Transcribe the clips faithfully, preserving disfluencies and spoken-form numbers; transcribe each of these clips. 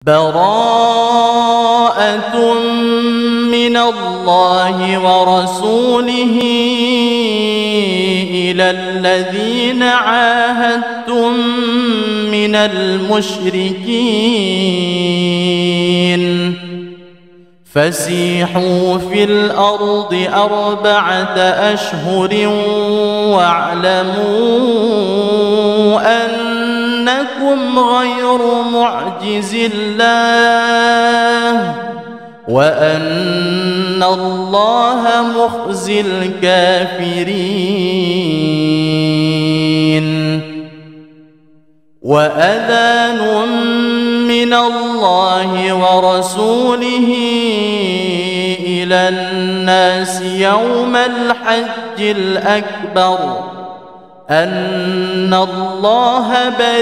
براءة من الله ورسوله إلى الذين عاهدتم من المشركين فسيحوا في الأرض أربعة أشهر واعلموا أنكم غير معجز الله وأن الله مخزي الكافرين. وأذان من الله ورسوله إلى الناس يوم الحج الأكبر أن الله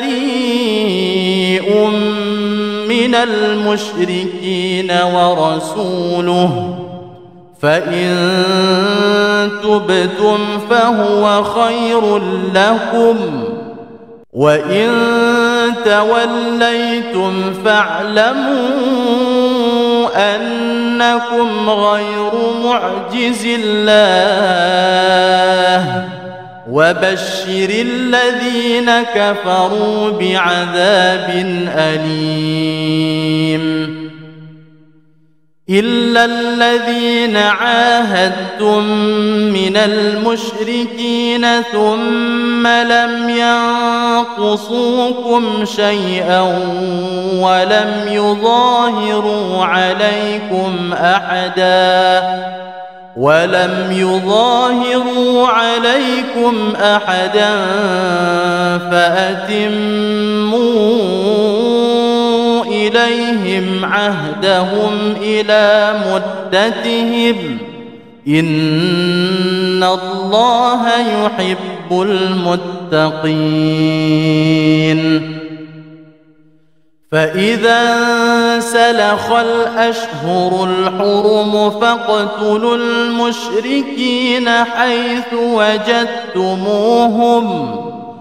بريء من المشركين ورسوله فإن تبتم فهو خير لكم وإن توليتم فاعلموا أنكم غير معجز الله وبشر الذين كفروا بعذاب أليم. إلا الذين عاهدتم من المشركين ثم لم ينقصوكم شيئا ولم يظاهروا عليكم أحدا ولم يظاهروا عليكم أحدا فأتموا إليهم عهدهم إلى مدتهم إن الله يحب المتقين. فإذا انسلخ الأشهر الحرم فاقتلوا المشركين حيث وجدتموهم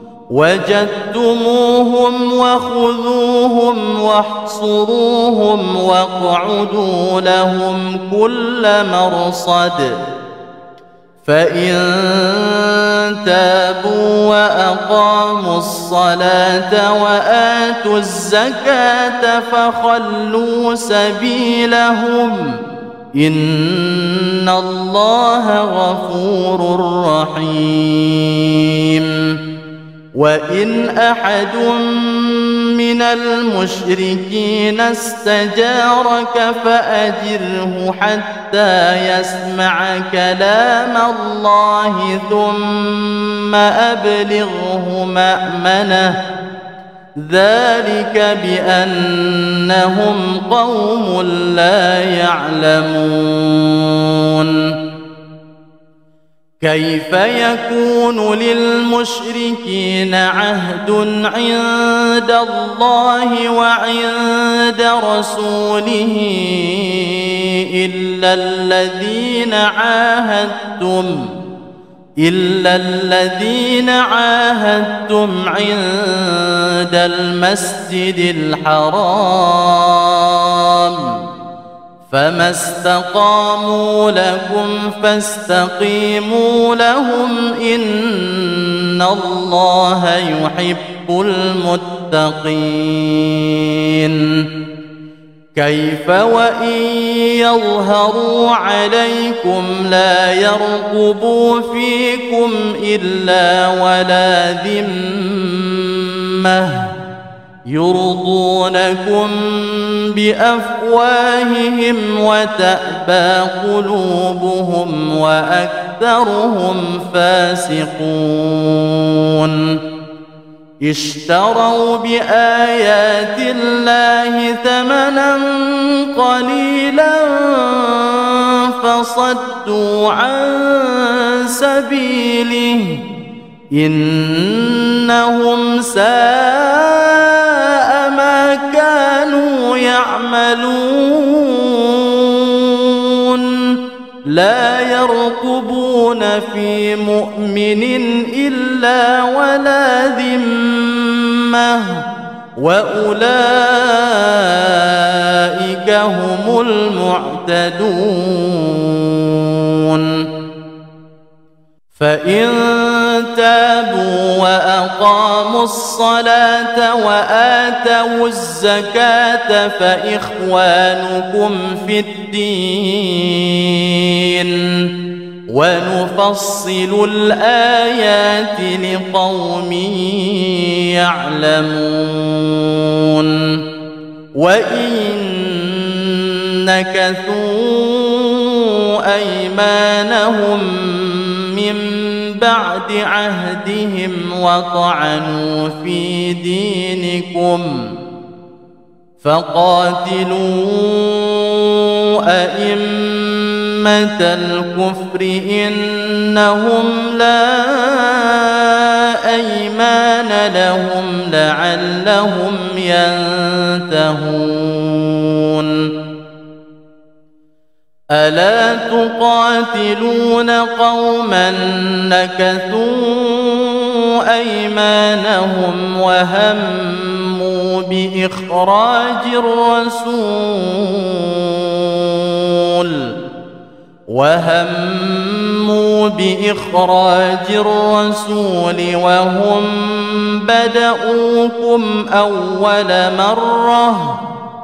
وجدتموهم وخذوهم واحصروهم واقعدوا لهم كل مرصد فإن تابوا وأقاموا الصلاة وآتوا الزكاة فخلوا سبيلهم إن الله غفور رحيم. وإن أحد من المشركين استجارك فأجره حتى يسمع كلام الله ثم أبلغه مأمنه ذلك بأنهم قوم لا يعلمون. كيف يكون للمشركين عهد عند الله وعند رسوله إلا الذين عاهدتم إلا الذين عاهدتم عند المسجد الحرام فما استقاموا لكم فاستقيموا لهم إن الله يحب المتقين. كيف وإن يظهروا عليكم لا يرقبوا فيكم إلا ولا ذمة يرضونكم بأفواههم وتأبى قلوبهم وأكثرهم فاسقون. اشتروا بآيات الله ثمنا قليلا فصدوا عن سبيله إنهم ساء ما كانوا يعملون. لا يرقبون في مؤمن إلا ولا ذمة وأولئك هم المعتدون فإن تابوا وأقاموا الصلاة وآتوا الزكاة فإخوانكم في الدين ونفصل الآيات لقوم يعلمون وإن نكثوا أيمانهم من بعد عهدهم وطعنوا في دينكم فقاتلوا أئمة الكفر إنهم لا أيمان لهم لعلهم ينتهون ألا تقاتلون قوما نكثوا أيمانهم وهموا بإخراج الرسول وهموا بإخراج الرسول وهم بدؤوكم أول مرة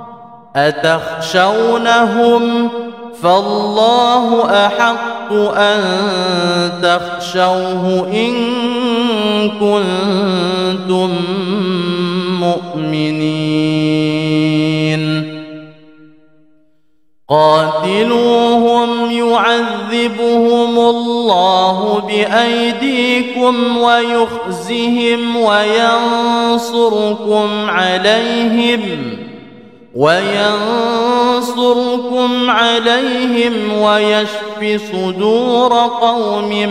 أتخشونهم فالله أحق أن تخشوه إن كنتم مؤمنين قاتلوهم يعذبهم الله بأيديكم ويخزهم وينصركم عليهم وينصركم عليهم ويشف صدور قوم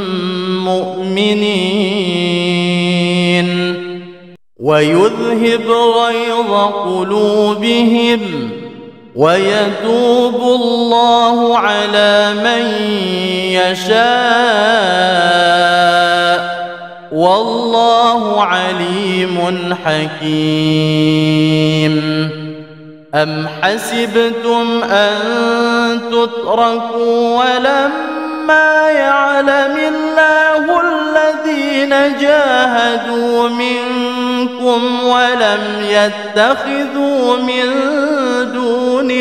مؤمنين ويذهب غيظ قلوبهم ويتوب الله على من يشاء والله عليم حكيم أم حسبتم أن تتركوا ولما يعلم الله الذين جاهدوا منكم ولم يتخذوا من دون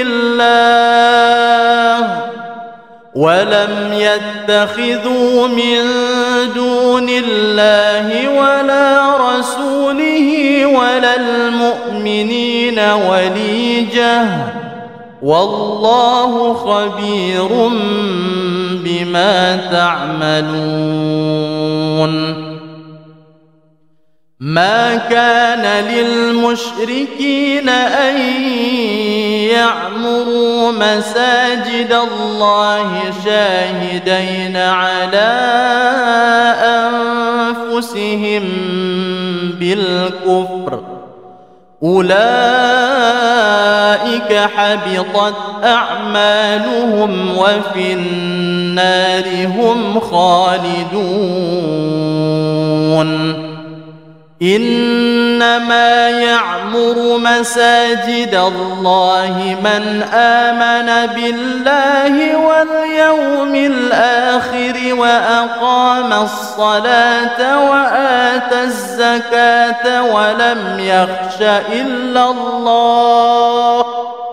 الله ولم يتخذوا من دون الله ولا رسوله ولا المؤمنين وليجة والله خبير بما تعملون ما كان للمشركين أن يعمروا مساجد الله شاهدين على أنفسهم بالكفر أولئك حبطت أعمالهم وفي النار هم خالدون إنما يعمر مساجد الله من آمن بالله واليوم الآخر وأقام الصلاة وآتى الزكاة ولم يخش إلا الله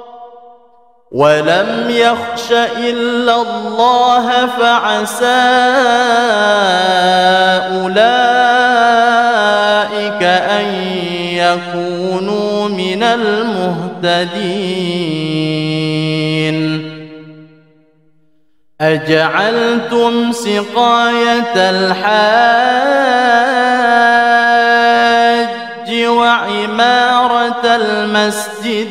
ولم يخش إلا الله فعسى أولئك أن يكونوا من المهتدين أجعلتم سقاية الحاج وعمارة المسجد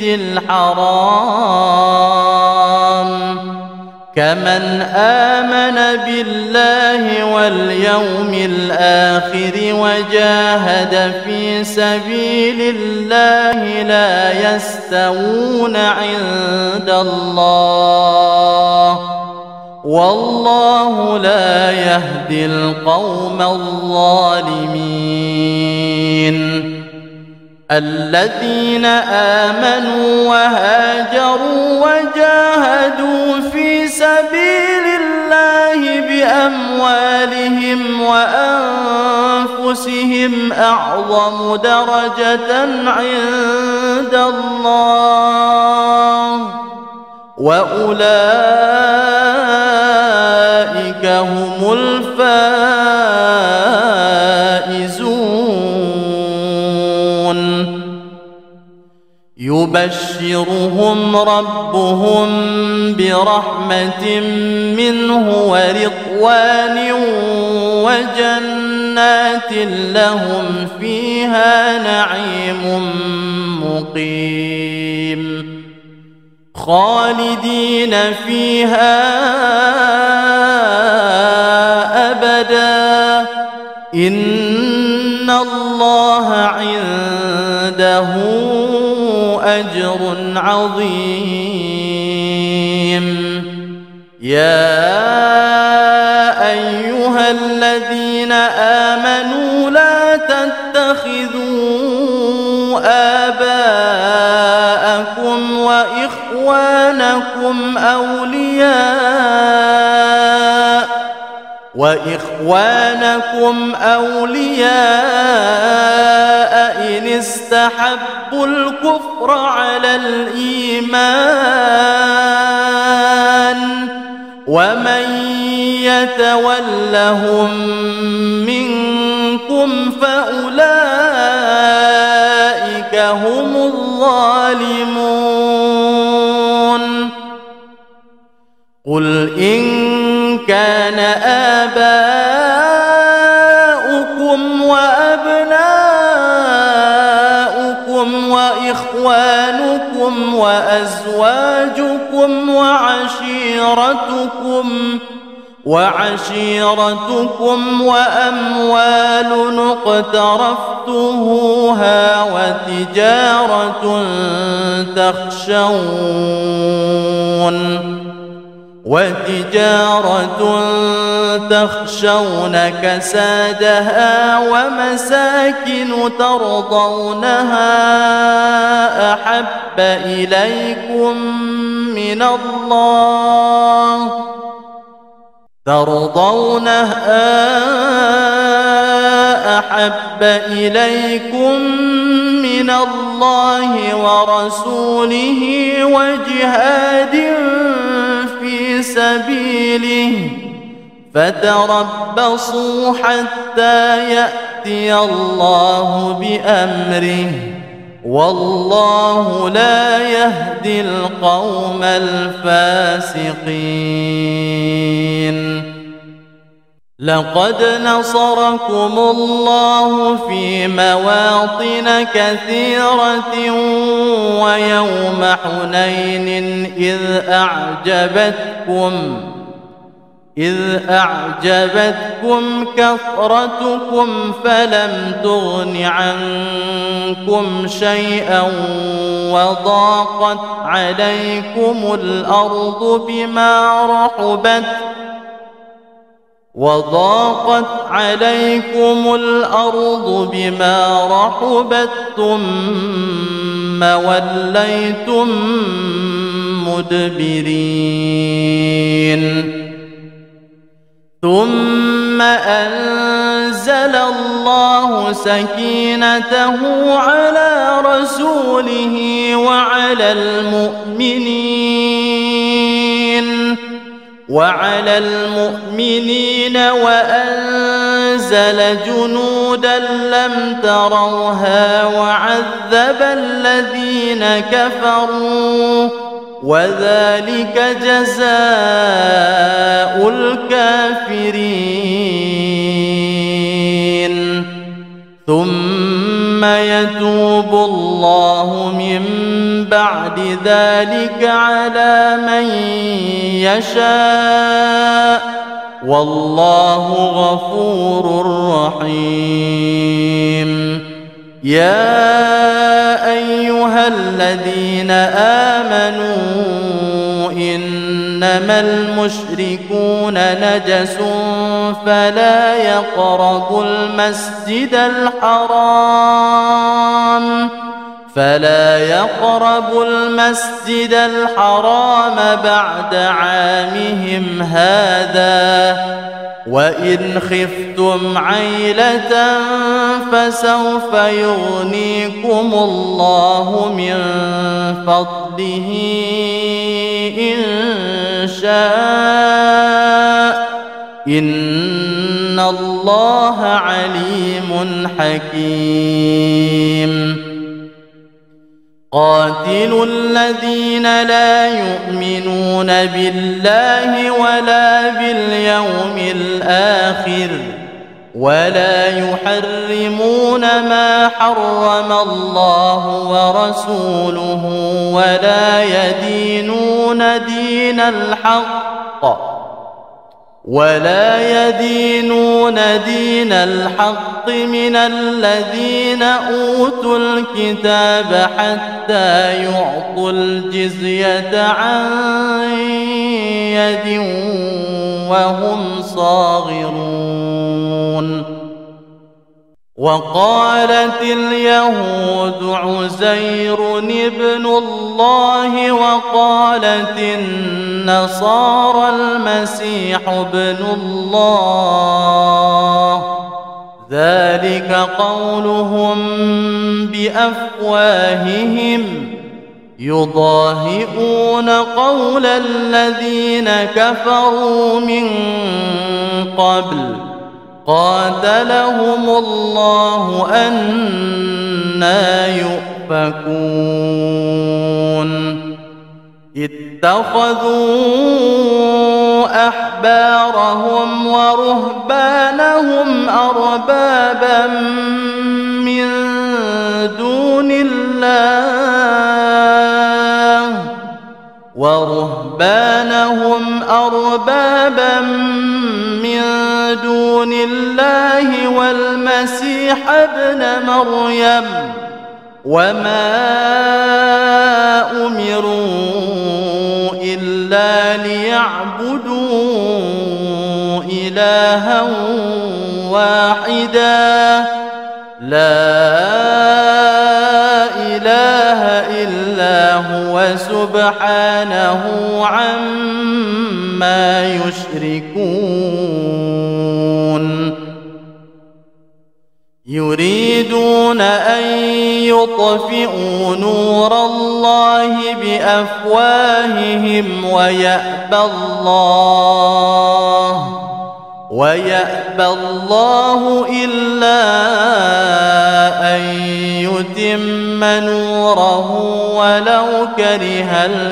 الحرام كمن آمن بالله واليوم الآخر وجاهد في سبيل الله لا يستوون عند الله والله لا يهدي القوم الظالمين الذين آمنوا وهاجروا بأموالهم وأنفسهم أعظم درجة عند الله وأولئك هم الفائزون يبشرهم ربهم برحمة منه ورضوان وجنات لهم فيها نعيم مقيم خالدين فيها أبدا إن الله عنده أجر عظيم يا أيها الذين آمنوا لا تتخذوا آباءكم وإخوانكم أولياء وإخوانكم أولياء إن استحبوا الكفر على الإيمان ومن يتولهم منكم فأولئك هم الظالمون قل إن كان آباؤكم وأبناؤكم وإخوانكم وأزواجكم وعشيرتكم وعشيرتكم وأموال اقترفتموها وتجارة تخشون وتجارة تخشون كسادها ومساكن ترضونها أحب إليكم من الله ترضونها أحب إليكم من الله ورسوله وجهاد في سبيله فتربصوا حتى يأتي الله بأمره والله لا يهدي القوم الفاسقين لقد نصركم الله في مواطن كثيرة ويوم حنين إذ أعجبتكم إذ أعجبتكم كثرتكم فلم تغن عنكم شيئا وضاقت عليكم الأرض بما رحبت وضاقت عليكم الأرض بما رحبت ثم وليتم مدبرين ثم أنزل الله سكينته على رسوله وعلى المؤمنين وعلى المؤمنين وأنزل جنودا لم تروها وعذب الذين كفروا وذلك جزاء الكافرين ثم يتوب الله من بعد ذلك على من يشاء والله غفور رحيم يا أيها الذين آمنوا إنما المشركون نجس فلا يقربوا المسجد الحرام فلا يقربوا المسجد الحرام بعد عامهم هذا وإن خفتم عيلة فسوف يغنيكم الله من فضله إن شاء إن الله عليم حكيم قاتلوا الذين لا يؤمنون بالله ولا باليوم الآخر ولا يحرمون ما حرم الله ورسوله ولا يدينون دين الحق ولا يدينون دين الحق من الذين أوتوا الكتاب حتى يعطوا الجزية عن يد وهم صاغرون وقالت اليهود عزير ابن الله وقالت النصارى المسيح ابن الله ذلك قولهم بأفواههم يضاهئون قول الذين كفروا من قبل قاتلهم الله أنى يؤفكون اتخذوا أحبارهم ورهبانهم أربابا من دون الله ورهبانهم أربابا من دون الله والمسيح ابن مريم وما أمروا إلا ليعبدوا إلها واحدا لا إله إلا هو سبحانه عما يشركون يريدون أن يطفئوا نور الله بأفواههم ويأبى الله ويأبى الله إلا أن يتم نوره ولو كره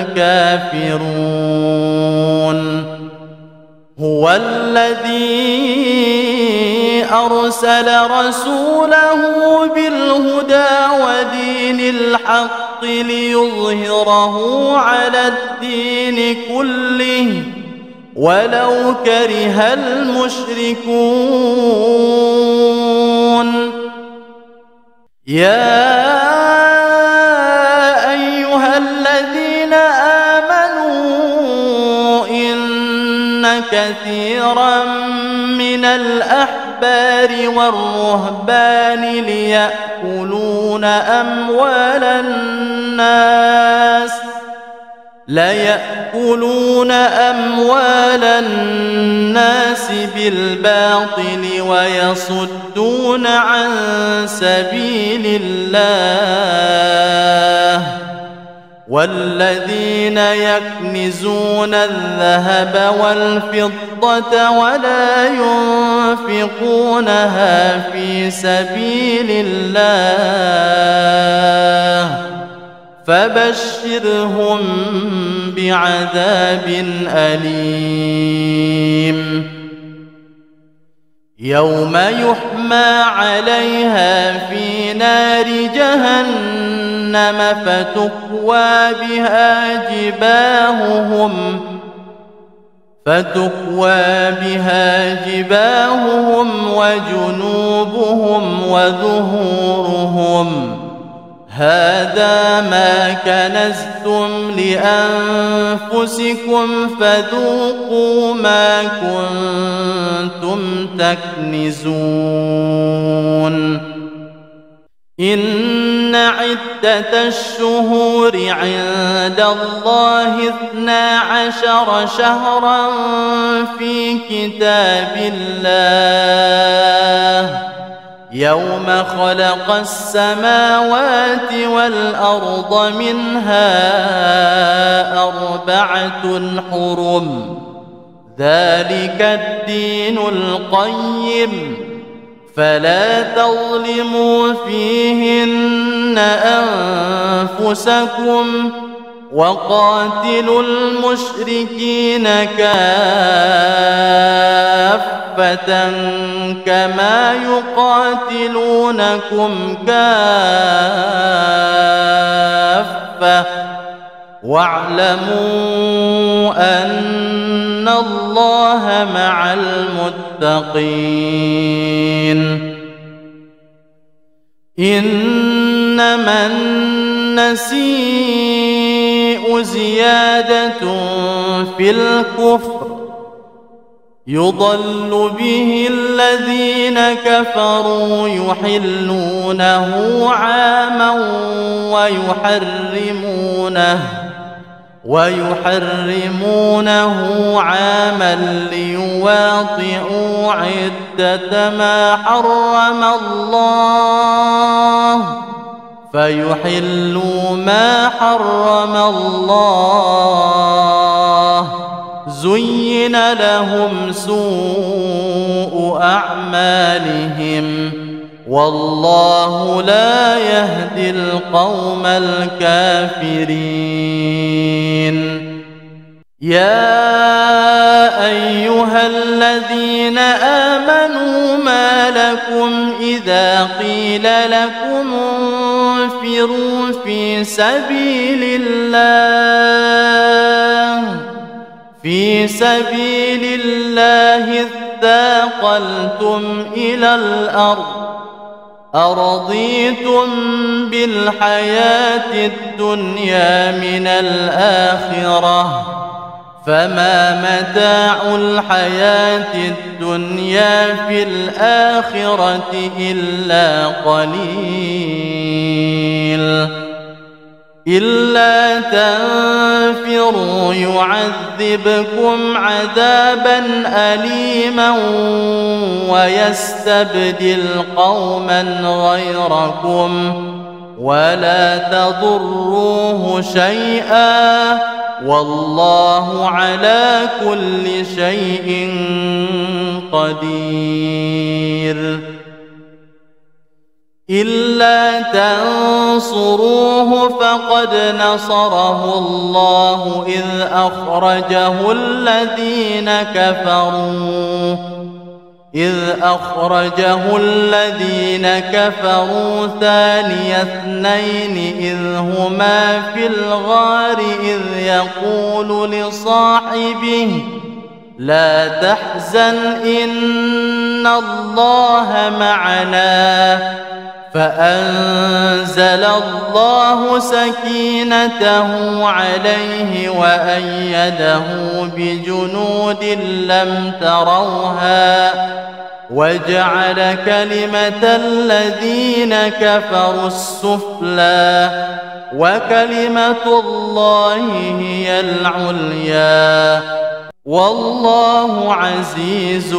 الكافرون هو الذي أرسل رسوله بالهدى ودين الحق ليظهره على الدين كله ولو كره المشركون يا أيها الذين آمنوا إن كثيرا من الأحبار والرهبان ليأكلون أموال الناس ليأكلون أموال الناس بالباطل ويصدون عن سبيل الله والذين يكنزون الذهب والفضة ولا ينفقونها في سبيل الله فبشرهم بعذاب أليم يوم يحمى عليها في نار جهنم فتكوى بها جباههم فتكوى بها جباههم وجنوبهم وظهورهم هذا ما كنزتم لأنفسكم فذوقوا ما كنتم تكنزون إن إن عدة الشهور عند الله اثنا عشر شهرا في كتاب الله يوم خلق السماوات والأرض منها أربعة حرم ذلك الدين القيم فلا تظلموا فيهن أنفسكم وقاتلوا المشركين كافة كما يقاتلونكم كافة واعلموا أن الله مع المتقين إنما النسيء زيادة في الكفر يضل به الذين كفروا يحلونه عاما ويحرمونه ويحرمونه عاما ليواطئوا عدة ما حرم الله فيحلوا ما حرم الله زين لهم سوء أعمالهم والله لا يهدي القوم الكافرين يا أيها الذين آمنوا ما لكم إذا قيل لكم انفروا في سبيل الله في سبيل الله اثاقلتم إلى الأرض أرضيتم بالحياة الدنيا من الآخرة فما متاع الحياة الدنيا في الآخرة إلا قليل إلا تنفروا يعذبكم عذابا أليما ويستبدل قوما غيركم ولا تضروه شيئا والله على كل شيء قدير إلا تنصروه فقد نصره الله إذ أخرجه الذين كفروا إذ أخرجه الذين كفروا ثاني اثنين إذ هما في الغار إذ يقول لصاحبه لا تحزن إن الله معنا فأنزل الله سكينته عليه وأيده بجنود لم تروها وجعل كلمة الذين كفروا السفلى وكلمة الله هي العليا والله عزيز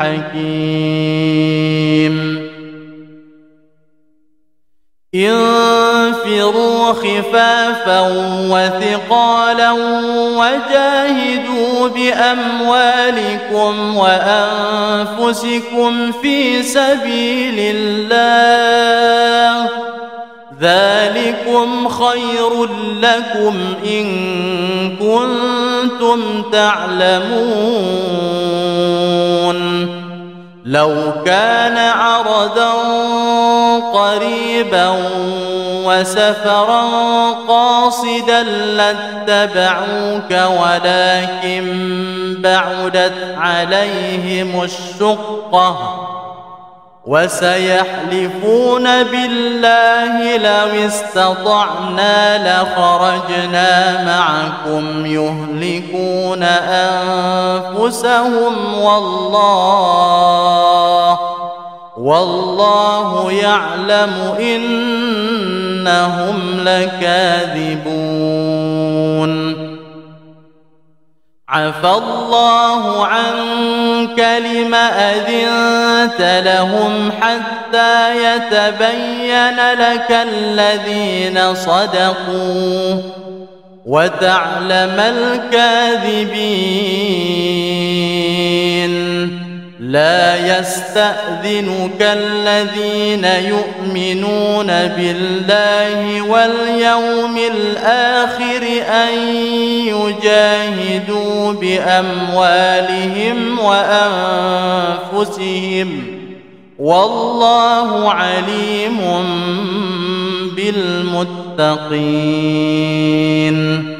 حكيم انفروا خفافا وثقالا وجاهدوا بأموالكم وأنفسكم في سبيل الله ذلكم خير لكم إن كنتم تعلمون لو كان عرضا قريبا وسفرا قاصدا لاتبعوك ولكن بعدت عليهم الشقة وسيحلفون بالله لو استطعنا لخرجنا معكم يهلكون أنفسهم والله والله يعلم إن إنهم لكاذبون عفى الله عنك لم أذنت لهم حتى يتبين لك الذين صدقوا وتعلم الكاذبين لا يستأذنك الذين يؤمنون بالله واليوم الآخر أن يجاهدوا بأموالهم وأنفسهم والله عليم بالمتقين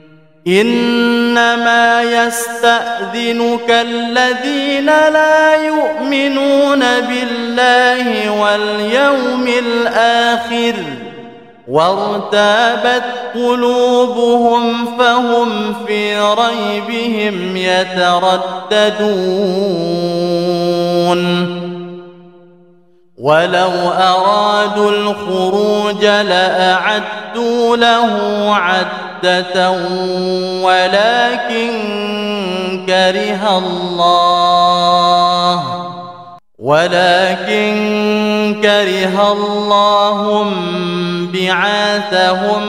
إنما يستأذنك الذين لا يؤمنون بالله واليوم الآخر وارتابت قلوبهم فهم في ريبهم يترددون ولو أرادوا الخروج لأعدوا له عدة ولكن كره الله ولكن كره الله بعاثهم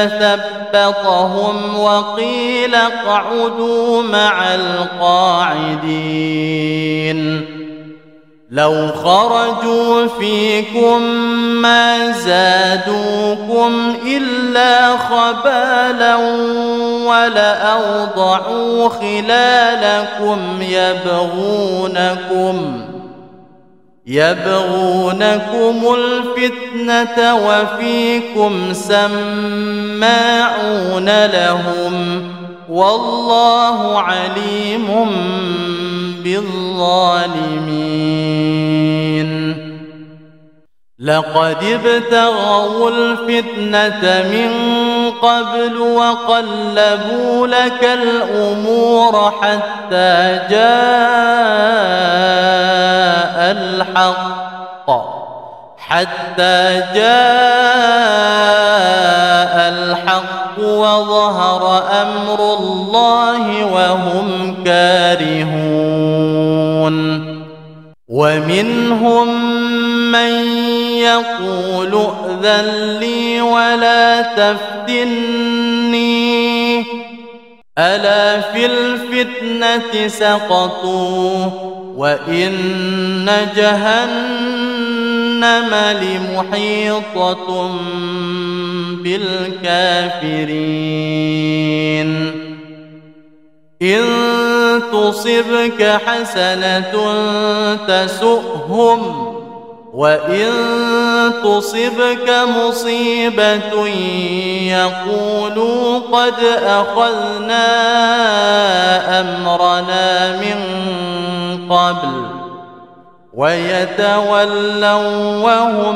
فثبطهم وقيل اقعدوا مع القاعدين لو خرجوا فيكم ما زادوكم إلا خبالا ولأوضعوا خلالكم يبغونكم يبغونكم الفتنة وفيكم سماعون لهم والله عليم بالظالمين لقد ابتغوا الفتنة من قبل وقلبوا لك الأمور حتى جاء الحق حتى جاء الحق وظهر أمر الله وهم كارهون ومنهم من يقول ائذن لي ولا تفتني ألا في الفتنة سقطوا وإن جهنم لمحيطة بالكافرين إن تصبك حسنة تسؤهم وإن تصبك مصيبة يقولوا قد أخذنا أمرنا من قبل ويتولوا وهم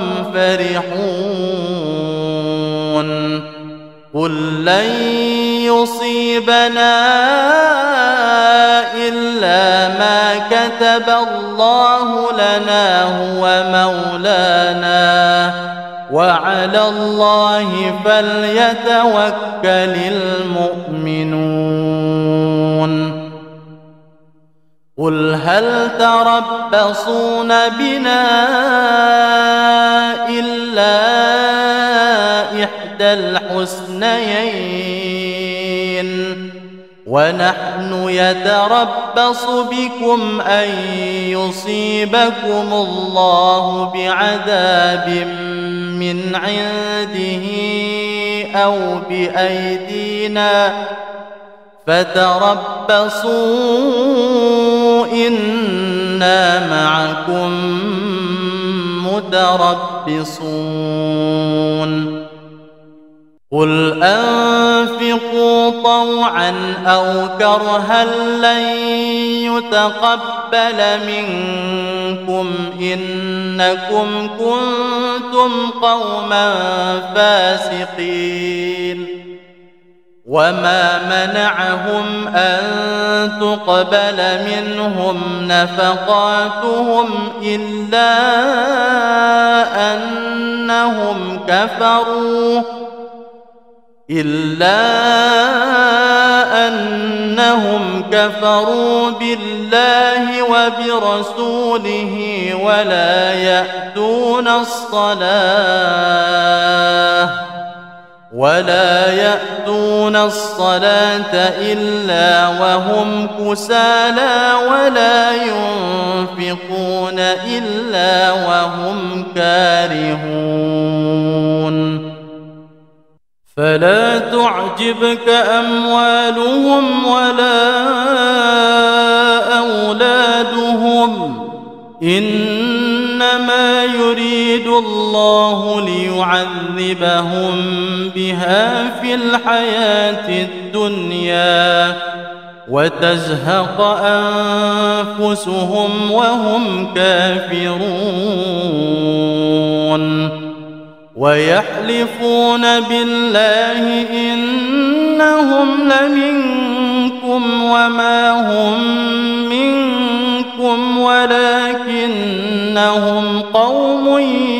فرحون قل لن يصيبنا إلا ما كتب الله لنا هو مولانا وعلى الله فليتوكل المؤمنون قل هل تربصون بنا إلا إحدى الحسنيين ونحن يتربص بكم أن يصيبكم الله بعذاب من عنده أو بأيدينا فتربصوا إنا معكم متربصون قل أنفقوا طوعا أو كرها لن يتقبل منكم إنكم كنتم قوما فاسقين وما منعهم أن تقبل منهم نفقاتهم إلا أن أنهم كفروا إلا أنهم كفروا بالله وبرسوله ولا يأتون الصلاة ولا يأتون الصلاة إلا وهم كسالى ولا ينفقون إلا وهم كارهون فلا تعجبك أموالهم ولا أولادهم إنما يريد الله ليعذبهم بها في الحياة الدنيا وتزهق أنفسهم وهم كافرون ويحلفون بالله إنهم لمنكم وما هم منكم ولكنهم قوم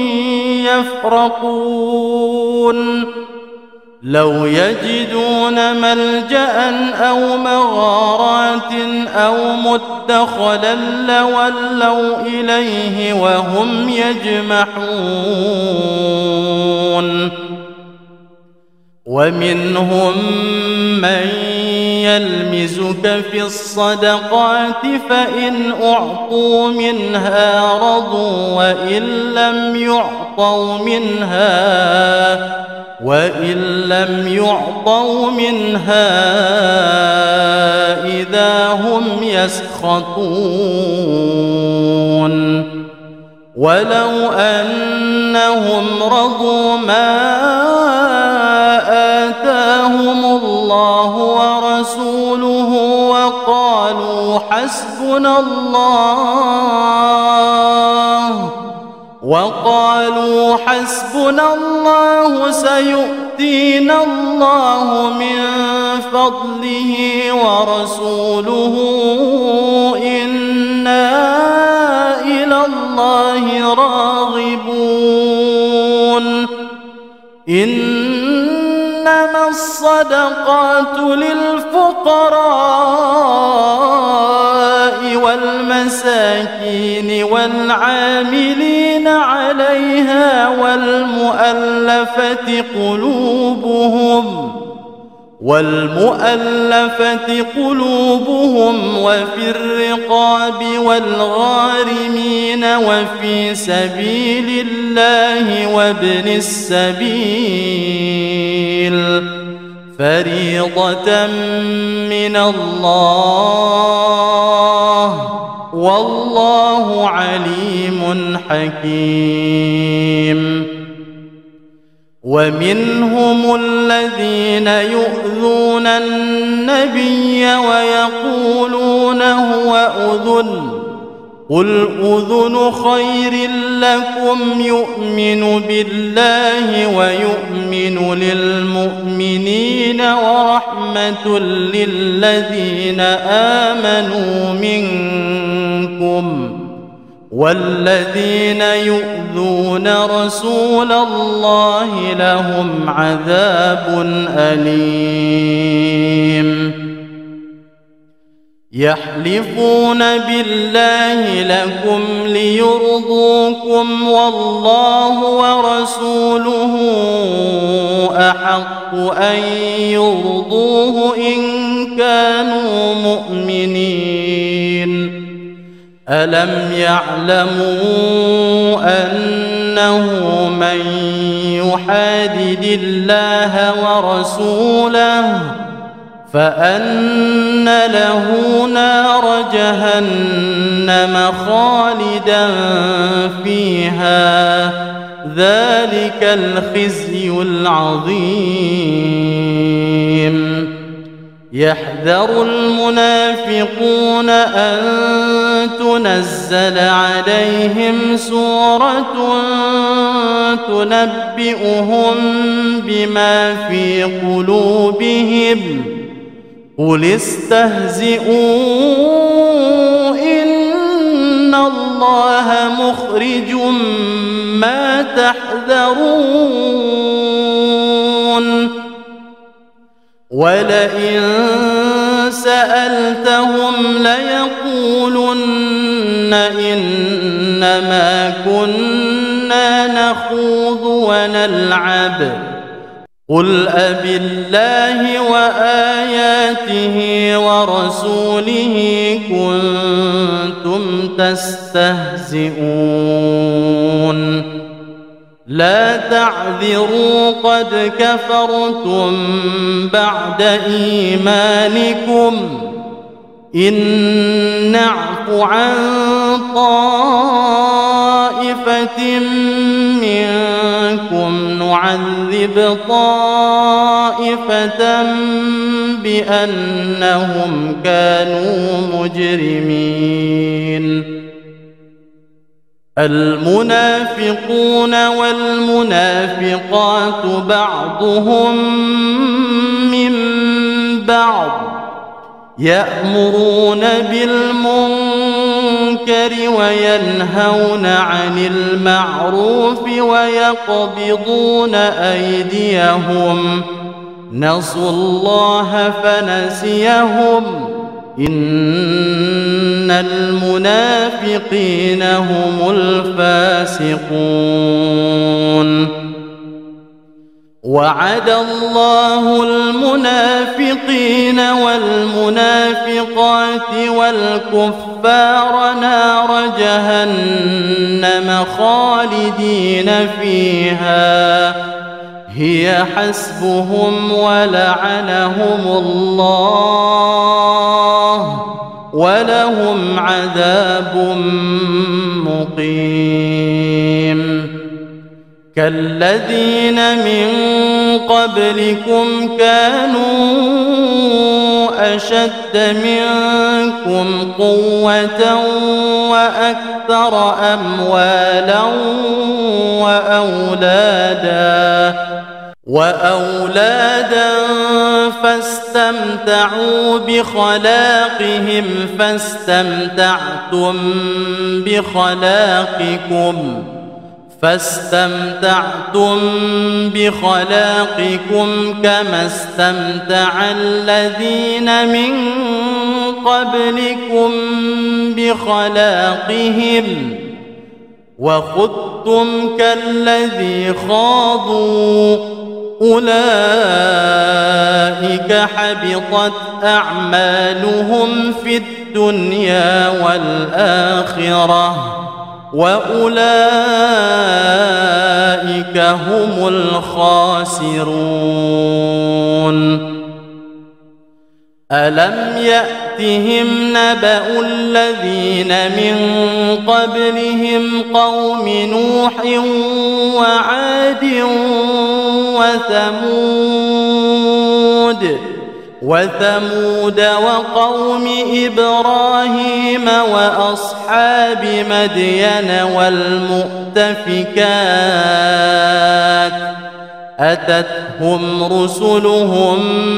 يفرقون لو يجدون ملجأ أو مغارات أو مدخلا لولوا إليه وهم يجمحون ومنهم من يلمزك في الصدقات فإن أعطوا منها رضوا وإن لم يعطوا منها وإن لم يعطوا منها إذا هم يسخطون ولو أنهم رضوا ما آتاهم الله ورسوله وقالوا حسبنا الله وقالوا حسبنا الله سيؤتينا الله من فضله ورسوله إنا إلى الله راغبون إنما الصدقات للفقراء والمساكين والعاملين عليها والمؤلفة قلوبهم والمؤلفة قلوبهم وفي الرقاب والغارمين وفي سبيل الله وابن السبيل فريضة من الله والله عليم حكيم ومنهم الذين يؤذون النبي ويقولون هو أذن قل أذن خير لكم يؤمن بالله ويؤمن للمؤمنين ورحمة للذين آمنوا منكم والذين يؤذون رسول الله لهم عذاب أليم يحلفون بالله لكم ليرضوكم والله ورسوله أحق أن يرضوه إن كانوا مؤمنين ألم يعلموا أنه من يحادد الله ورسوله فأن له نار جهنم خالدا فيها ذلك الخزي العظيم يحذر المنافقون أن تنزل عليهم سورة تنبئهم بما في قلوبهم قل استهزئوا إن الله مخرج ما تحذرون يحذرون ولئن سألتهم ليقولن إنما كنا نخوض ونلعب قل أبالله وآياته ورسوله كنتم تستهزئون لا تعذروا قد كفرتم بعد إيمانكم إن نعف عن طائفة منكم نعذب طائفة بأنهم كانوا مجرمين المنافقون والمنافقات بعضهم من بعض يأمرون بالمنكر وينهون عن المعروف ويقبضون أيديهم نسوا الله فنسيهم إن المنافقين هم الفاسقون وعد الله المنافقين والمنافقات والكفار نار جهنم خالدين فيها هي حسبهم ولعنهم الله ولهم عذاب مقيم كالذين من قبلكم كانوا أشد منكم قوة وأكثر أموالا وأولادا وأولادا فاستمتعوا بخلاقهم فاستمتعتم بخلاقكم فاستمتعتم بخلاقكم كما استمتع الذين من قبلكم بخلاقهم وخذتم كالذي خاضوا أولئك حبطت أعمالهم في الدنيا والآخرة وأولئك هم الخاسرون ألم يأتهم نبأ الذين من قبلهم قوم نوح وعاد وثمود وثمود وقوم إبراهيم وأصحاب مدين والمؤتفكات أتتهم رسلهم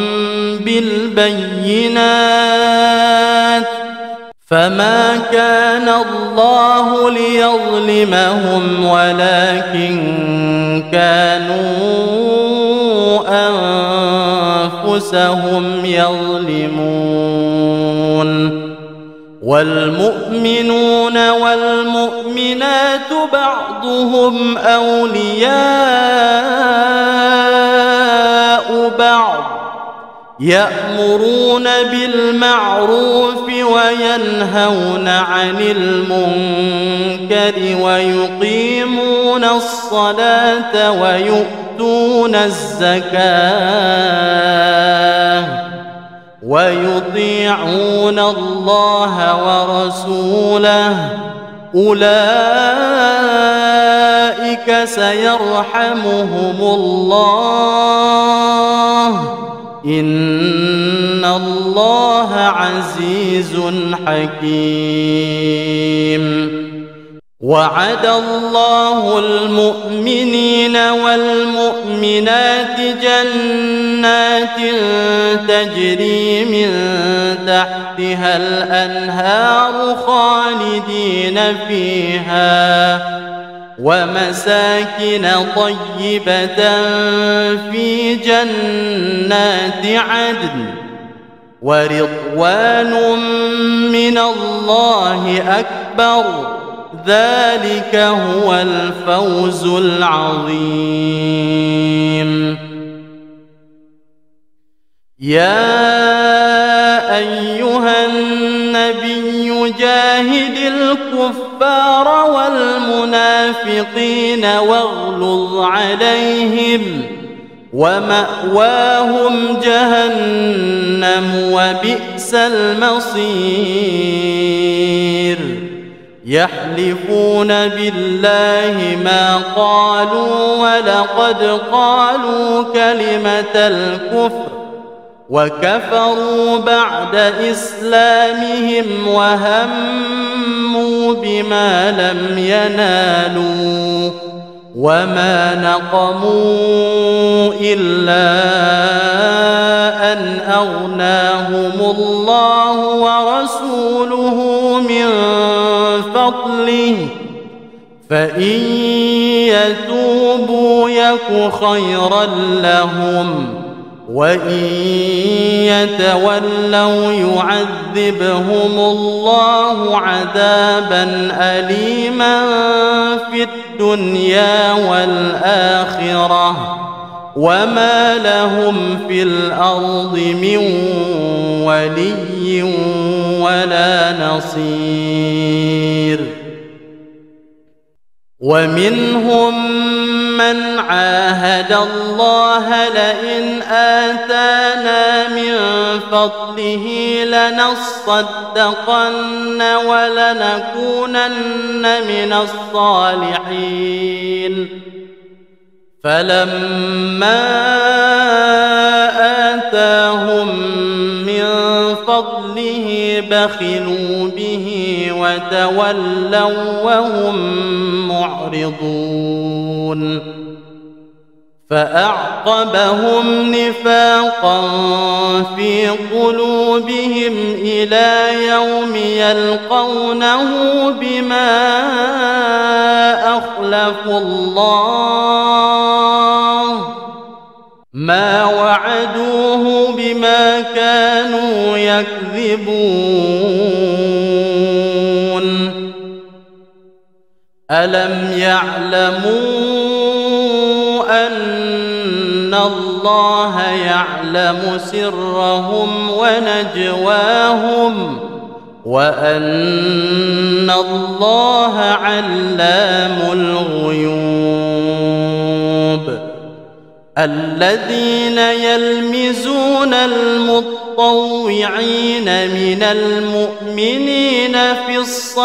بالبينات فما كان الله ليظلمهم ولكن كانوا أنفسهم يظلمون والمؤمنون والمؤمنات بعضهم أولياء بعض يأمرون بالمعروف وينهون عن المنكر ويقيمون الصلاة ويؤتون الزكاة ويطيعون الله ورسوله أولئك سيرحمهم الله إن الله عزيز حكيم وعد الله المؤمنين والمؤمنات جنات تجري من تحتها الأنهار خالدين فيها ومساكن طيبة في جنات عدن ورضوان من الله أكبر ذلك هو الفوز العظيم. يا أيها النبي جاهد الكفار والمنافقين واغلظ عليهم ومأواهم جهنم وبئس المصير. يحلفون بالله ما قالوا ولقد قالوا كلمة الكفر وكفروا بعد إسلامهم وهموا بما لم ينالوا وما نقموا إلا أن أغناهم الله ورسوله من فضله فإن يتوبوا يك خيرا لهم وإن يتولوا يعذبهم الله عذابا أليما في الدنيا والآخرة وما لهم في الأرض من ولي ولا نصير. ومنهم من عاهد الله لئن آتانا من فضله لنصدقن ولنكونن من الصالحين فلما آتاهم من فضله بخلوا به وتولوا وهم معرضون. فأعقبهم نفاقا في قلوبهم إلى يوم يلقونه بما أخلفوا الله ما وعدوه بما كانوا يكذبون. ألم يعلموا أن الله يعلم سرهم ونجواهم وأن الله علام الغيوب. الذين يلمزون المطوعين من المؤمنين في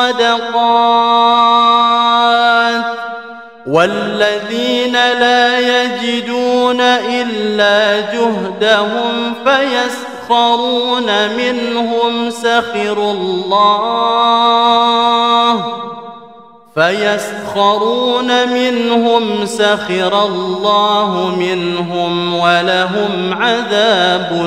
الصدقات والذين لا يجدون إلا جهدهم فيسخرون منهم سخر الله فيسخرون منهم سخر الله منهم ولهم عذاب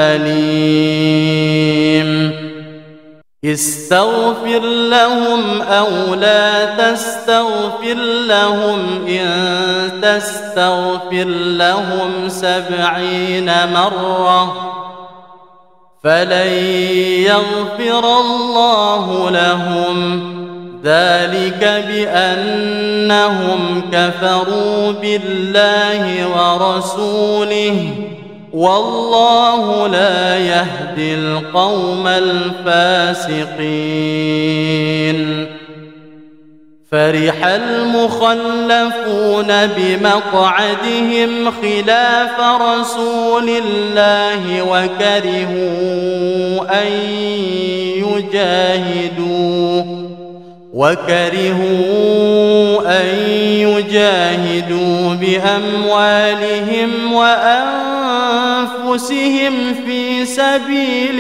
أليم. استغفر لهم أو لا تستغفر لهم إن تستغفر لهم سبعين مرة فلن يغفر الله لهم ذلك بأنهم كفروا بالله ورسوله والله لا يهدي القوم الفاسقين. فرح المخلفون بمقعدهم خلاف رسول الله وكرهوا أن يجاهدوا وكرهوا أن يجاهدوا بأموالهم وأنفسهم في سبيل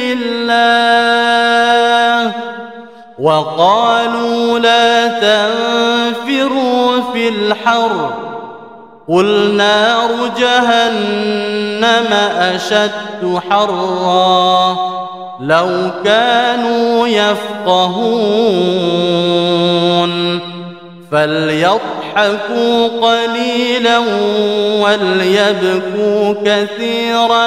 الله وقالوا لا تنفروا في الحر قل نار جهنم أشد حرا لو كانوا يفقهون فليضحكوا ليضحكوا قليلا وليبكوا كثيرا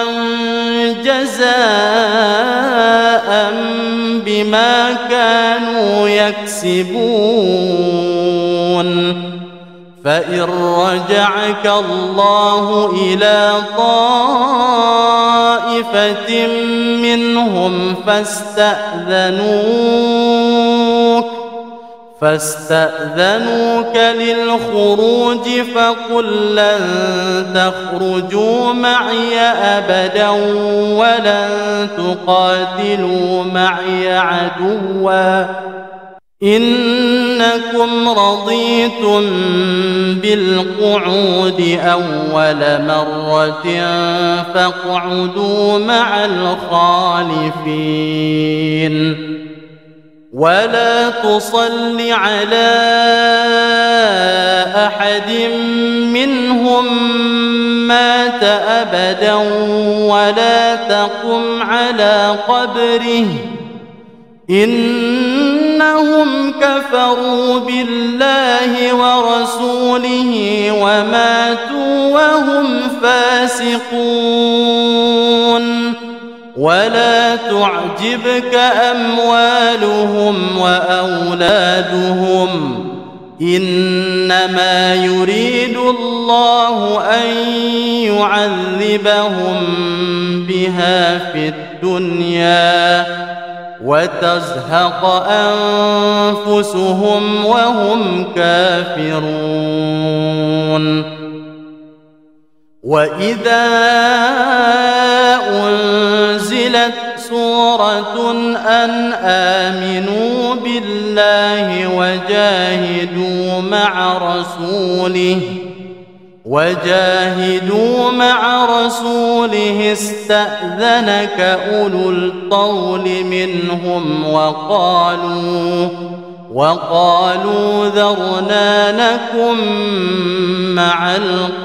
جزاء بما كانوا يكسبون فإن رجعك الله إلى طائفة منهم فاستأذنوك فاستأذنوك للخروج فقل لن تخرجوا معي أبدا ولن تقاتلوا معي عدوا إنكم رضيتم بالقعود أول مرة فاقعدوا مع الخالفين ولا تصل على أحد منهم مات أبدا ولا تقم على قبره إنهم كفروا بالله ورسوله وماتوا وهم فاسقون ولا تعجبك أموالهم وأولادهم إنما يريد الله أن يعذبهم بها في الدنيا وتزهق أنفسهم وهم كافرون وإذا أنزلت سورة أن آمنوا بالله وجاهدوا مع رسوله وجاهدوا مع رسوله استأذنك أولو الطول منهم وقالوا وقالوا ذرنا نكن مع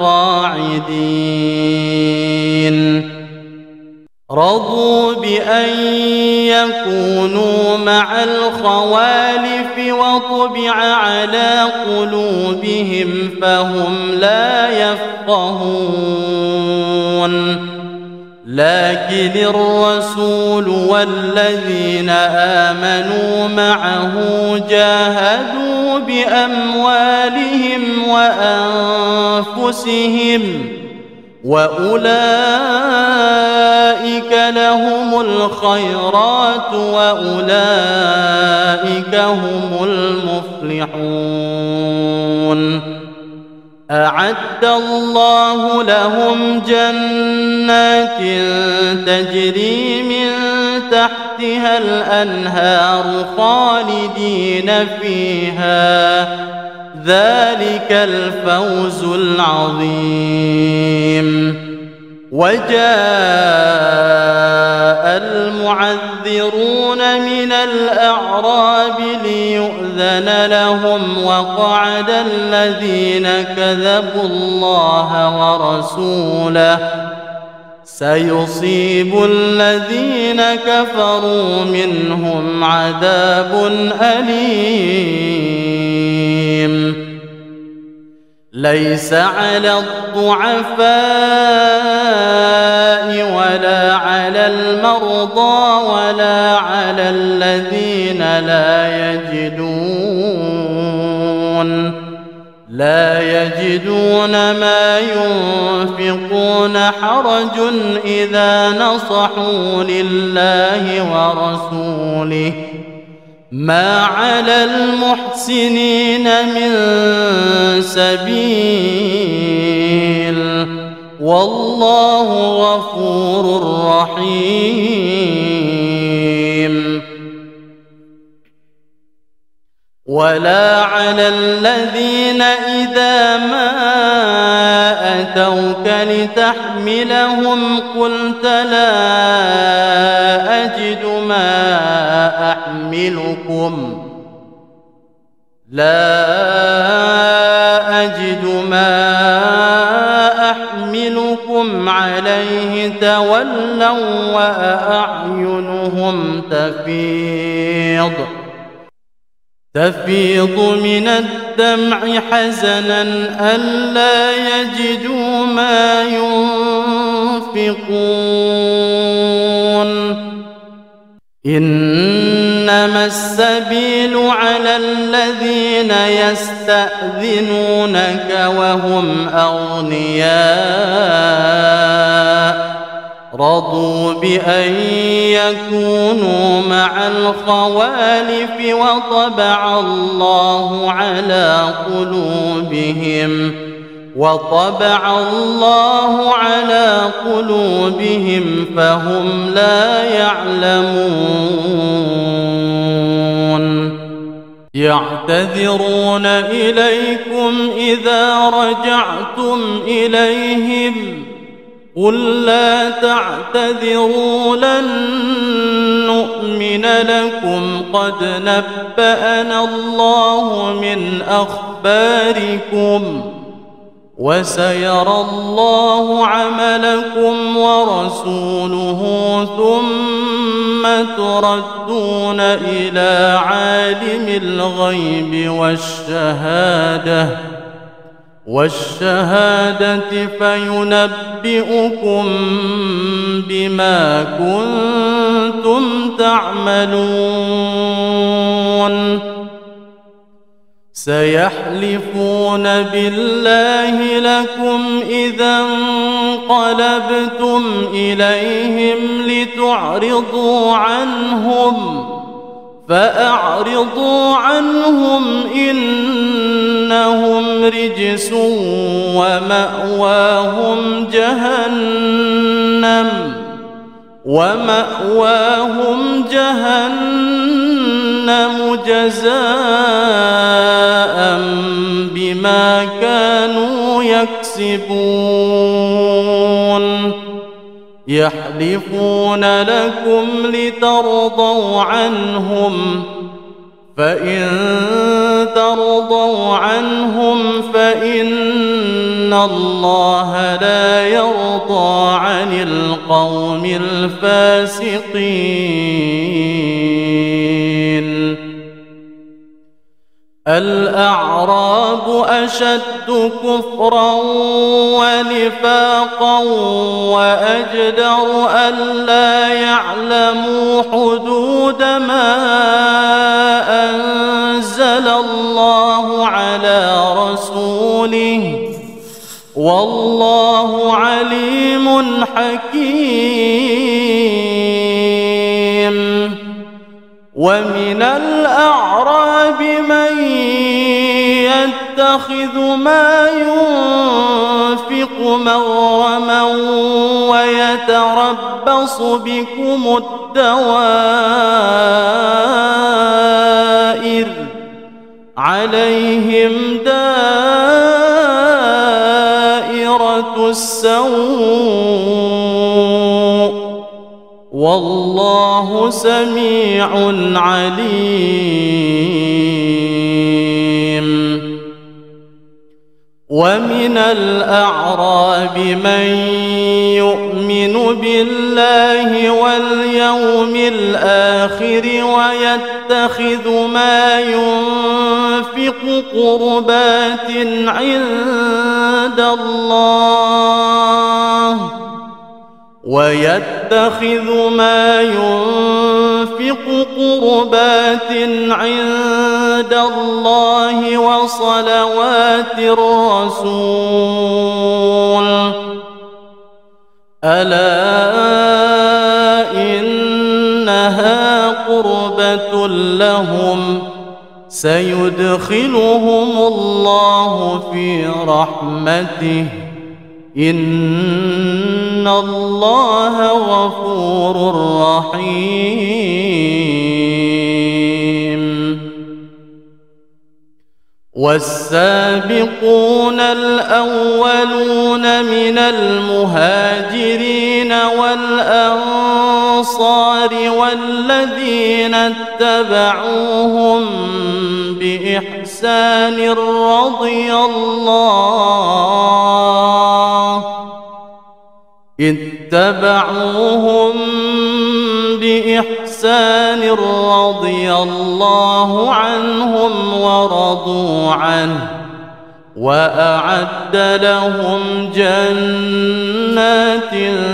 القاعدين رضوا بأن يكونوا مع الخوالف وطبع على قلوبهم فهم لا يفقهون لكن الرسول والذين آمنوا معه جاهدوا بأموالهم وأنفسهم وأولئك لهم الخيرات وأولئك هم المفلحون أعد الله لهم جنات تجري من تحتها الأنهار خالدين فيها ذلك الفوز العظيم وجاء المعذرون من الأعراب ليؤذن لهم وقعد الذين كذبوا الله ورسوله سيصيب الذين كفروا منهم عذاب أليم ليس على الضعفاء ولا على المرضى ولا على الذين لا يجدون لا يجدون ما ينفقون حرج إذا نصحوا لله ورسوله ما على المحسنين من سبيل والله غفور رحيم ولا على الذين إذا ما أتوك لتحملهم قلت لا أجد ما أحملكم لا أجد ما أحملكم عليه تولوا وأعينهم تفيض تفيض من الدمع حزنا ألا يجدوا ما ينفقون إنما السبيل على الذين يستأذنونك وهم أغنياء رضوا بأن يكونوا مع الخوالف وطبع الله على قلوبهم وطبع الله على قلوبهم فهم لا يعلمون يعتذرون إليكم إذا رجعتم إليهم قل لا تعتذروا لن نؤمن لكم قد نبأنا الله من أخباركم وسيرى الله عملكم ورسوله ثم تردون إلى عالم الغيب والشهادة والشهادة فينبئكم بما كنتم تعملون سيحلفون بالله لكم إذا انقلبتم إليهم لتعرضوا عنهم فأعرضوا عنهم إنهم رجس ومأواهم جهنم ومأواهم جهنم جزاء بما كانوا يكسبون يحلفون لكم لترضوا عنهم فإن ترضوا عنهم فإن الله لا يرضى عن القوم الفاسقين الأعراب أشد كفرا ونفاقا وأجدر ألا يعلموا حدود ما أنزل الله على رسوله والله عليم حكيم ومن الأعراب من يتخذ ما ينفق مغرما ويتربص بكم الدوائر عليهم دائرة السوء والله سميع عليم ومن الأعراب من يؤمن بالله واليوم الآخر ويتخذ ما ينفق قربات عند الله ويتخذ ما ينفق قربات عند الله وصلوات الرسول ألا إنها قربة لهم سيدخلهم الله في رحمته إن الله غفور رحيم والسابقون الأولون من المهاجرين والأنصار والذين اتبعوهم بإحسان رضي الله اتبعوهم بإحسان رضي الله عنهم ورضوا عنه وأعد لهم جنات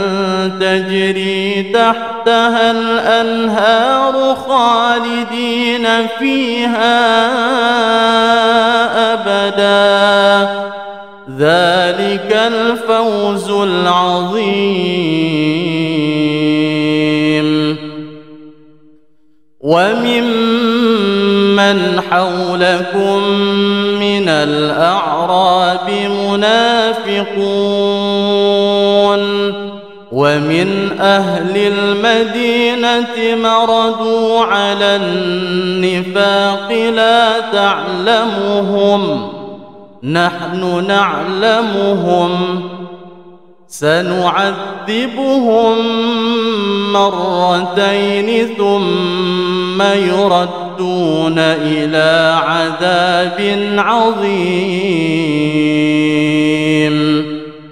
تجري تحتها الأنهار خالدين فيها أبدا ذلك الفوز العظيم. وممن حولكم من الأعراب منافقون ومن أهل المدينة مردوا على النفاق لا تعلمهم نحن نعلمهم سنعذبهم مرتين ثم يردون إلى عذاب عظيم.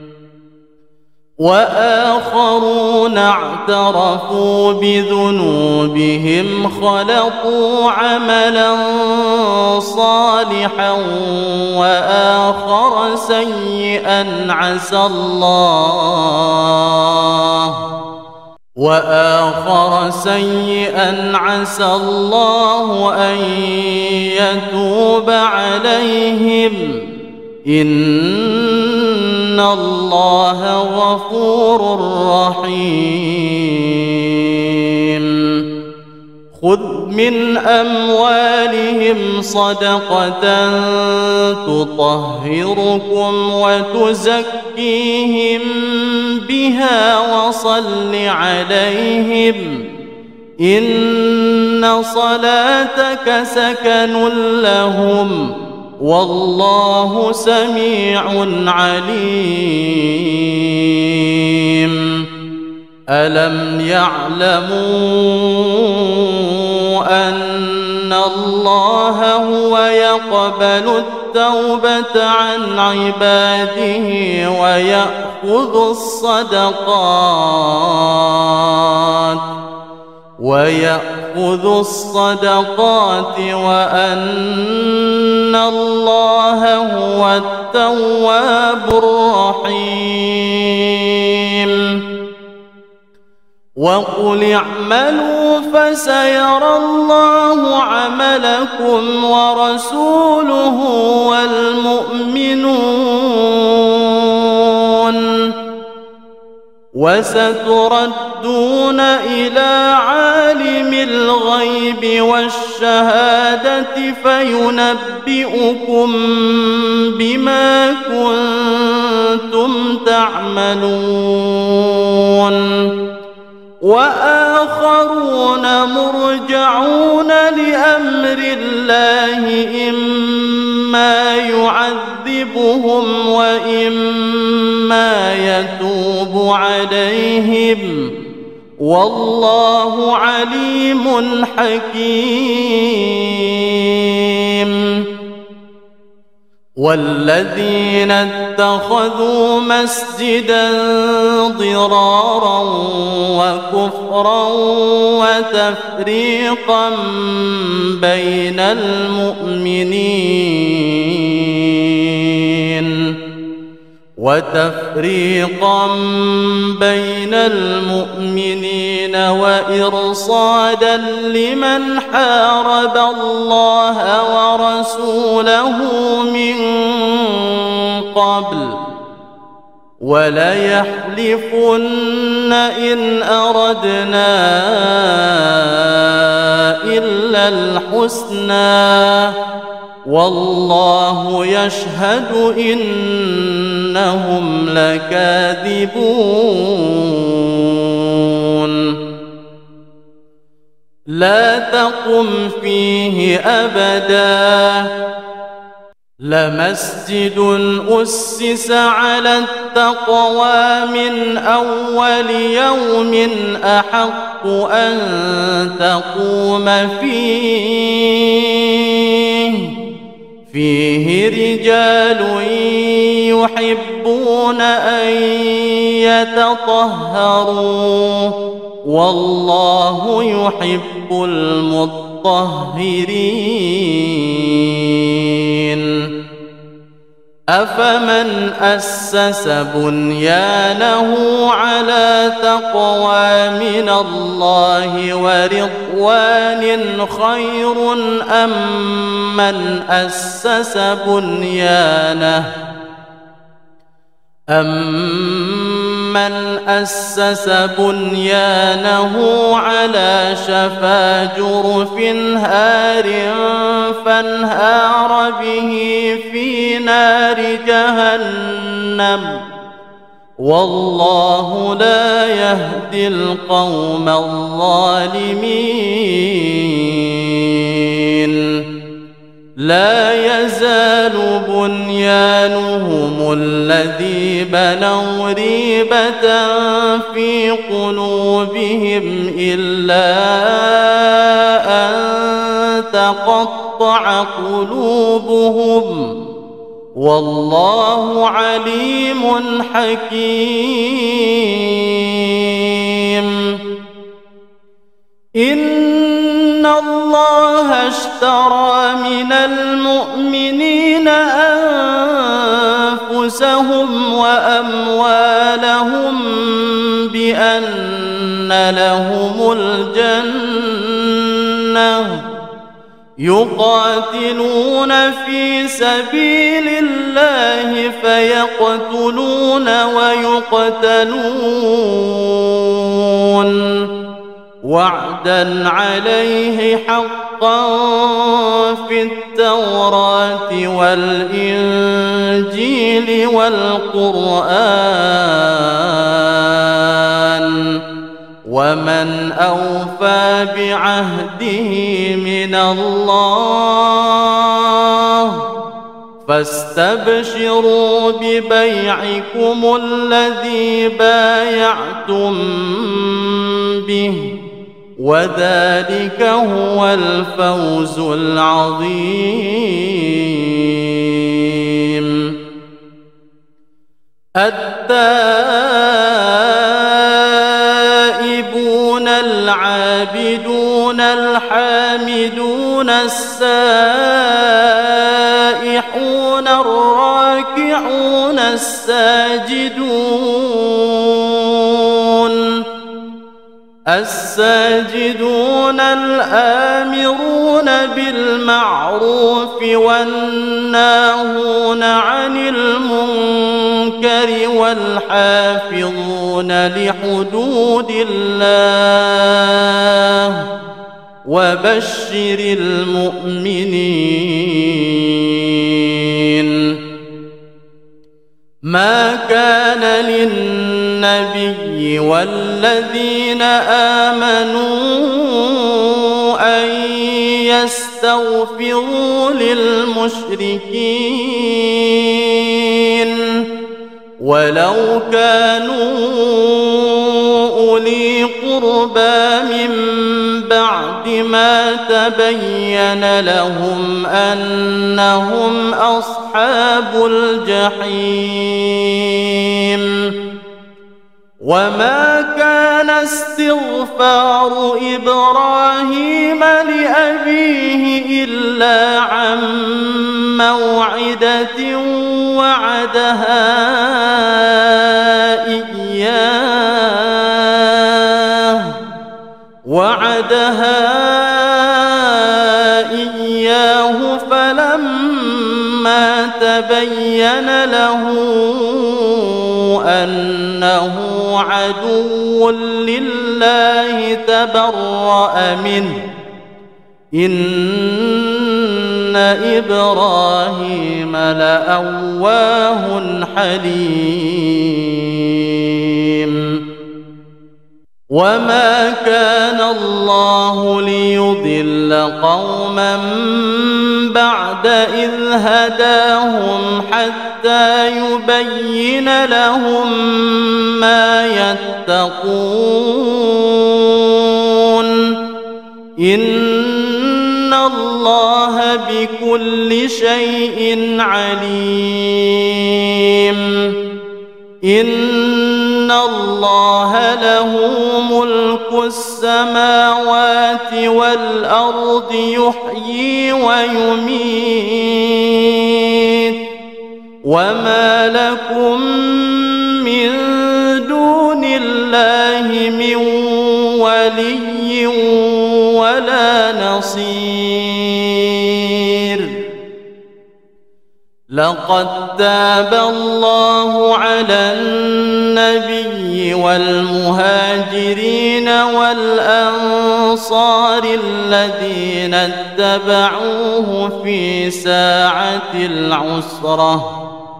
وآخرون اعترفوا بذنوبهم خلقوا عملا صالحا وآخر سيئا عسى الله وآخر سيئا عسى الله أن يتوب عليهم إن الله غفور رحيم. خذ من أموالهم صدقة تطهركم وتزكيهم بها وصل عليهم إن صلاتك سكن لهم والله سميع عليم. ألم يعلموا أن الله هو يقبل التوبة عن عباده ويأخذ الصدقات ويأخذ الصدقات وأن الله هو التواب الرحيم. وقل اعملوا فسيرى الله عملكم ورسوله والمؤمنون وستردون إلى عالم الغيب والشهادة فينبئكم بما كنتم تعملون. وآخرون مرجعون لأمر الله إما يعذبهم وإما يتوب عليهم والله عليم حكيم. والذين اتخذوا مسجدا ضرارا وكفرا وتفريقا بين المؤمنين وتفريقا بين المؤمنين وإرصادا لمن حارب الله ورسوله من قبل وليحلفن إن أردنا إلا الحسنى والله يشهد إنهم لكاذبون. لا تقم فيه أبدا لمسجد أسس على التقوى من أول يوم أحق أن تقوم فيه فيه رجال يحبون أن يتطهروا والله يحب المطهرين. أفمن أسس بنيانه على تقوى من الله ورضوان خير أم من أسس بنيانه أمن أسس بنيانه على شفا جرف هار فانهار به في نار جهنم والله لا يهدي القوم الظالمين. لا يزال بنيانهم الذي بنوا ريبة في قلوبهم إلا أن تقطع قلوبهم والله عليم حكيم. إن الله اشترى من المؤمنين أنفسهم وأموالهم بأن لهم الجنة يقاتلون في سبيل الله فيقتلون ويقتلون وعدا عليه حقا في التوراة والإنجيل والقرآن ومن أوفى بعهده من الله فاستبشروا ببيعكم الذي بايعتم به وذلك هو الفوز العظيم. التائبون العابدون الحامدون السائحون الراكعون الساجدون الساجدون الآمرون بالمعروف والناهون عن المنكر والحافظون لحدود الله وبشر المؤمنين. ما كان للنبي والذين آمنوا أن يستغفروا للمشركين ولو كانوا أولي قربى من بعد ما تبين لهم أنهم أصحاب الجحيم. وما كان استغفار إبراهيم لأبيه إلا عن موعدة وعدها إياه وعدها إياه فلما تبين له أنه عدو لله تبرأ منه إن إبراهيم لأواه حليم. وما كان الله ليضل قوما بعد إذ هداهم حتى يبين لهم ما يتقون إن الله بكل شيء عليم. إن الله له ملك السماوات والأرض يحيي ويميت وما لكم من دون الله من ولي ولا نصير. لقد تاب الله على النبي والمهاجرين والأنصار الذين اتبعوه في ساعة العسرة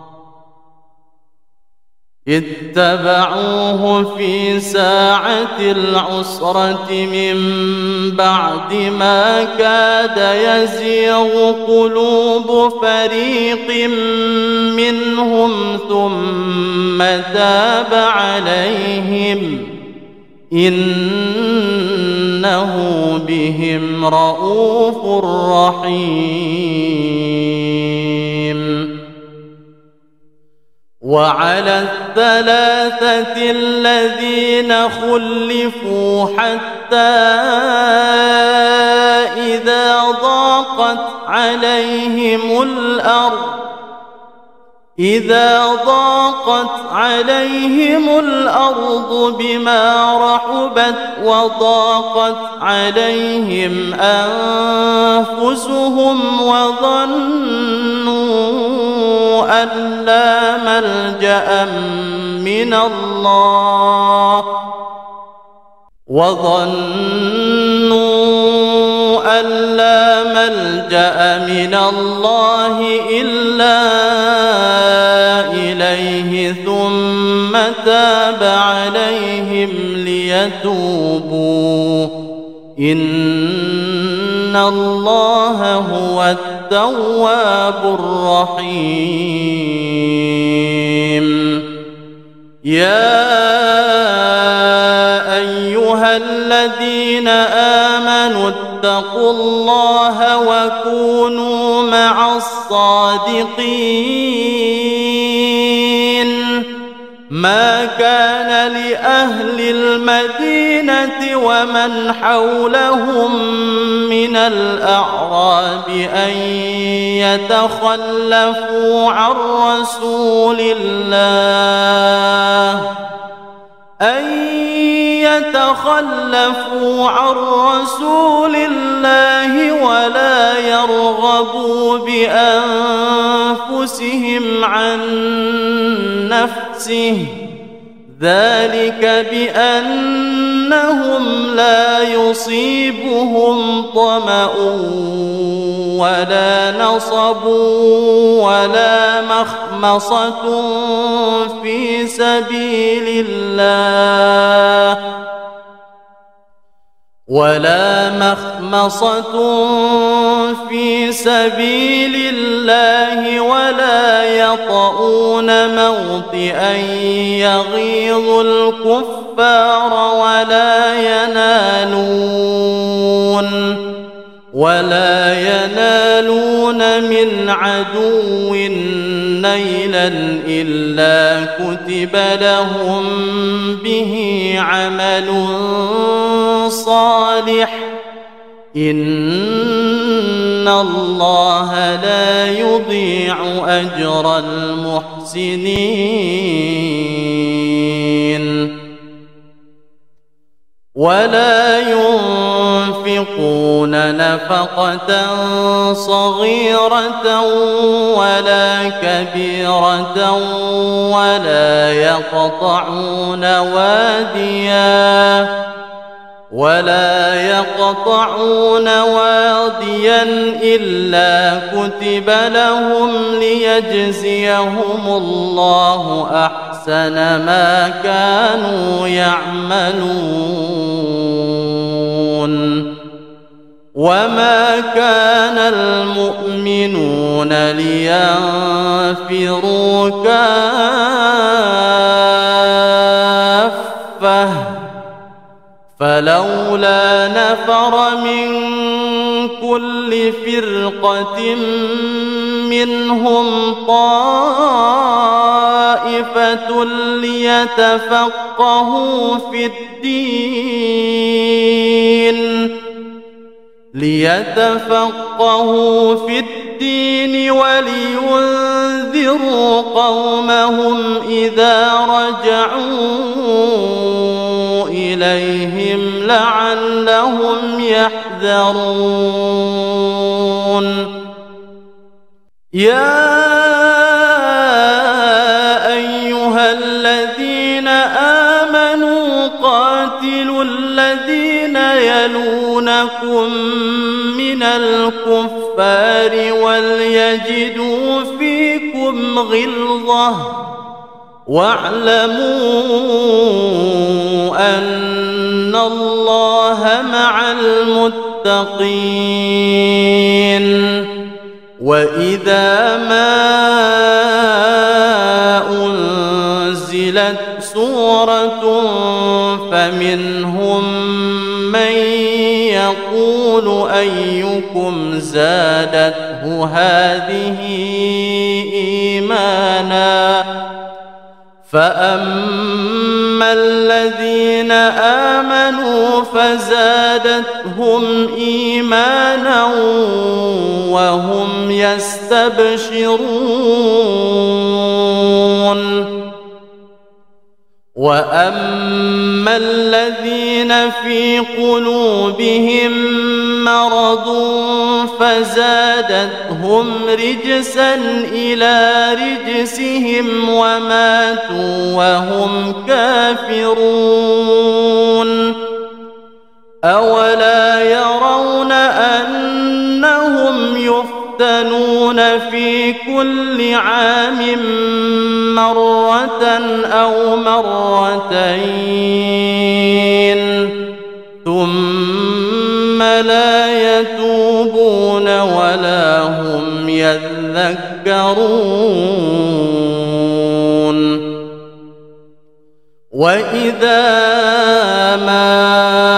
اتبعوه في ساعة العسرة من بعد ما كاد يزيغ قلوب فريق منهم ثم تاب عليهم إنه بهم رءوف رحيم. وعلى الثلاثة الذين خلفوا حتى إذا ضاقت عليهم الأرض إذا ضاقت عليهم الأرض بما رحبت وضاقت عليهم أنفسهم وظنوا أن لا ملجأ من الله وظنوا أن لا ملجأ من الله إلا إليه ثم تاب عليهم ليتوبوا إن الله هو التواب الرحيم. يا أيها الذين آمنوا اتقوا الله وكونوا مع الصادقين. ما كان لأهل المدينة ومن حولهم من الأعراب أن يتخلفوا عن رسول الله أن يتخلفوا عن رسول الله ولا يرغبوا بأنفسهم عن نفسه ذلك بأنهم لا يصيبهم ظمأ ولا نصب ولا مخمصة في سبيل الله ولا مخمصة في سبيل الله ولا يطؤون موطئا يغيظ الكفار ولا ينالون ولا ينالون من عدو نيلا إلا كتب لهم به عمل صالح إن الله لا يضيع أجر المحسنين. ولا ينفقون نفقة صغيرة ولا كبيرة ولا يقطعون واديا ولا يقطعون واديا إلا كتب لهم ليجزيهم الله أحسن ما كانوا يعملون. وما كان المؤمنون لينفروا كافة فلولا نفر من كل فرقة منهم طائفة طائفة ليتفقهوا في الدين ليتفقهوا في الدين ولينذروا قومهم إذا رجعوا إليهم لعلهم يحذرون يا أيها الذين آمنوا قاتلوا الذين يلونكم من الكفار وليجدوا فيكم غلظة واعلموا أن الله مع المتقين وإذا ما أنزلت سورة فمنهم من يقول أيكم زادته هذه إيمانا فأما الذين آمنوا فزادتهم إيمانا وهم يستبشرون وأما الذين في قلوبهم مرض فزادتهم رجسا إلى رجسهم وماتوا وهم كافرون أولا يرون أنهم يفتنون في كل عام مرة أو مرتين ثم لا يتوبون ولا هم يذكرون وإذا ما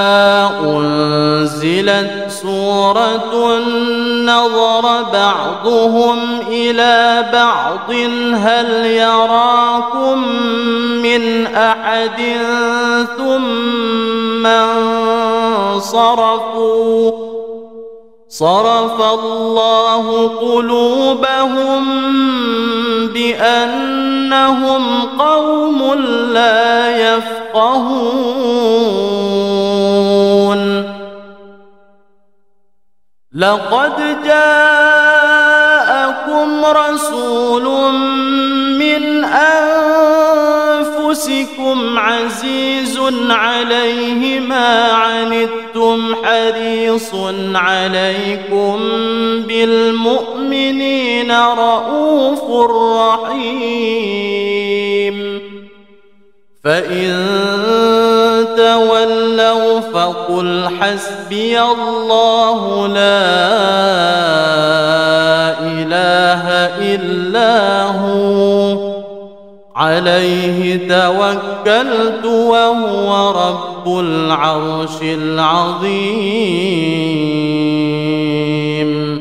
أنزلت سورة نظر بعضهم إلى بعض هل يراكم من أحد ثم انصرفوا صرف الله قلوبهم بأنهم قوم لا يفقهون لقد جاءكم رسول من أنفسكم عزيز عليه ما عنتم حريص عليكم بالمؤمنين رؤوف رحيم فإن تولوا فقل حسبي الله لا إله إلا هو عليه توكلت وهو رب العرش العظيم